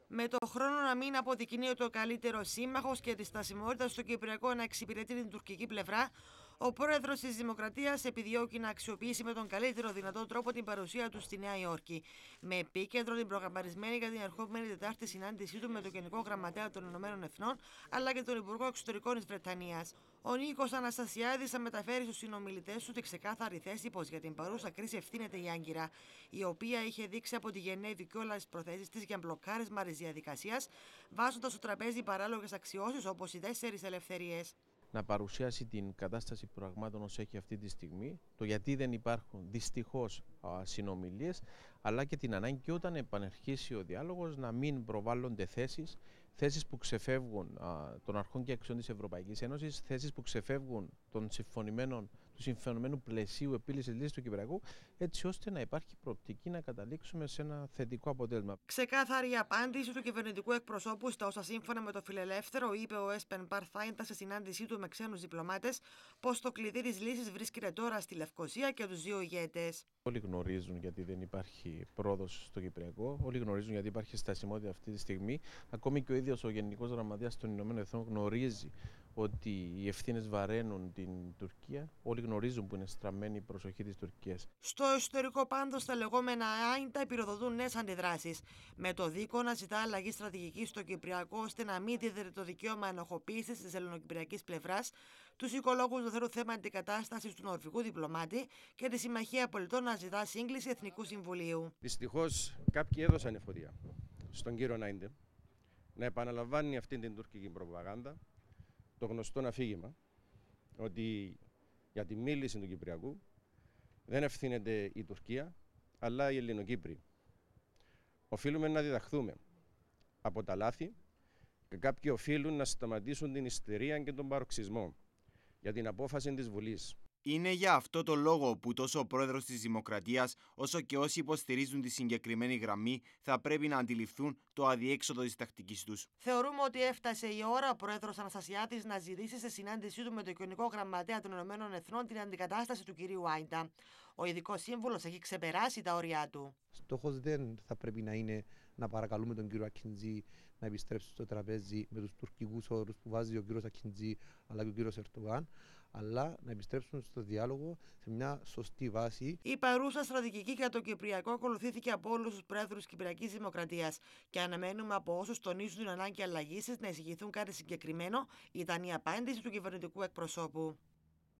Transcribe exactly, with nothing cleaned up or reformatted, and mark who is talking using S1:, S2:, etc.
S1: Με το χρόνο να μην αποδεικνύεται ο καλύτερο σύμμαχο και τη στασιμότητα στο Κυπριακό να εξυπηρετεί την τουρκική πλευρά, ο πρόεδρος της Δημοκρατίας επιδιώκει να αξιοποιήσει με τον καλύτερο δυνατό τρόπο την παρουσία του στη Νέα Υόρκη. Με επίκεντρο την προγραμματισμένη για την ερχόμενη Τετάρτη συνάντησή του με τον Γενικό Γραμματέα των Ηνωμένων Εθνών αλλά και τον Υπουργό Εξωτερικών της Βρετανίας. Ο Νίκος Αναστασιάδης θα μεταφέρει στους συνομιλητές του τη ξεκάθαρη θέση πως για την παρούσα κρίση ευθύνεται η Άγκυρα, η οποία είχε δείξει από τη Γενέβη και όλες τις προθέσεις της για μπλοκάρισμα της διαδικασίας, βάζοντας στο τραπέζι παράλογες αξιώσεις όπως οι τέσσερις ελευθερίες.
S2: Να παρουσιάσει την κατάσταση πραγμάτων όσο έχει αυτή τη στιγμή, το γιατί δεν υπάρχουν δυστυχώς συνομιλίες, αλλά και την ανάγκη και όταν επανερχίσει ο διάλογος να μην προβάλλονται θέσεις, θέσεις που ξεφεύγουν α, των αρχών και αξιών της Ευρωπαϊκής Ένωσης, θέσεις που ξεφεύγουν των συμφωνημένων, του συμφωνημένου πλαισίου επίλυσης λύσης του Κυπριακού, έτσι ώστε να υπάρχει προοπτική να καταλήξουμε σε ένα θετικό αποτέλεσμα.
S1: Ξεκάθαρη απάντηση του κυβερνητικού εκπροσώπου στα όσα σύμφωνα με το Φιλελεύθερο είπε ο Έσπεν Παρθάιντα σε συνάντησή του με ξένους διπλωμάτες, πως το κλειδί της λύσης βρίσκεται τώρα στη Λευκοσία και τους δύο ηγέτες.
S2: Όλοι γνωρίζουν γιατί δεν υπάρχει πρόοδος στο Κυπριακό, όλοι γνωρίζουν γιατί υπάρχει στασιμότητα αυτή τη στιγμή. Ακόμη και ο ίδιος ο Γενικός Γραμματέας των Ηνωμένων Εθνών γνωρίζει ότι οι ευθύνες βαραίνουν την Τουρκία. Όλοι γνωρίζουν που είναι στραμμένη η προσοχή της Τουρκίας.
S1: Στο εσωτερικό πάντως τα λεγόμενα άιντα πυροδοτούν νέες αντιδράσεις. Με το δίκο να ζητά αλλαγή στρατηγική στο Κυπριακό ώστε να μην δίδεται το δικαίωμα ενοχοποίησης της ελληνοκυπριακής πλευράς, τους οικολόγους δεν θέλουν θέμα αντικατάστασης του νορβηγού διπλωμάτη και τη Συμμαχία Πολιτών να ζητά σύγκληση Εθνικού Συμβουλίου.
S3: Δυστυχώς κάποιοι έδωσαν εφοδία στον κύριο Άιντε να επαναλαμβάνει αυτή την τουρκική προπαγάνδα, το γνωστό αφήγημα ότι για τη μίληση του Κυπριακού δεν ευθύνεται η Τουρκία αλλά οι Ελληνοκύπροι. Οφείλουμε να διδαχθούμε από τα λάθη και κάποιοι οφείλουν να σταματήσουν την ιστερία και τον παροξισμό για την απόφαση της Βουλής.
S4: Είναι για αυτό το λόγο που τόσο ο πρόεδρος της Δημοκρατίας όσο και όσοι υποστηρίζουν τη συγκεκριμένη γραμμή θα πρέπει να αντιληφθούν το αδιέξοδο της τακτικής τους.
S1: Θεωρούμε ότι έφτασε η ώρα ο πρόεδρος Αναστασιάδης να ζητήσει σε συνάντησή του με το Γενικό Γραμματέα των Ηνωμένων Εθνών την αντικατάσταση του κυρίου Άιντα. Ο ειδικός σύμβουλος έχει ξεπεράσει τα όρια του.
S5: Στόχος δεν θα πρέπει να είναι να παρακαλούμε τον κύριο Ακιντζή να επιστρέψει στο τραπέζι με τους τουρκικούς όρους που βάζει ο κύριος Ακιντζή αλλά και ο κύριος Ερντογάν, αλλά να επιστρέψουν στο διάλογο σε μια σωστή βάση.
S1: Η παρούσα στρατηγική για το Κυπριακό ακολουθήθηκε από όλους τους πρόεδρους της Κυπριακής Δημοκρατίας και αναμένουμε από όσους τονίζουν την ανάγκη αλλαγής να εισηγηθούν κάτι συγκεκριμένο, ήταν η απάντηση του κυβερνητικού εκπροσώπου.